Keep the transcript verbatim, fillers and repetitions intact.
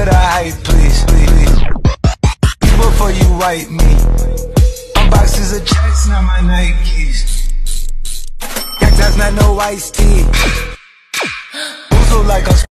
the hype, please, please. Before you wipe me, my boxes of checks, not my Nikes. That's not no iced tea. Also like a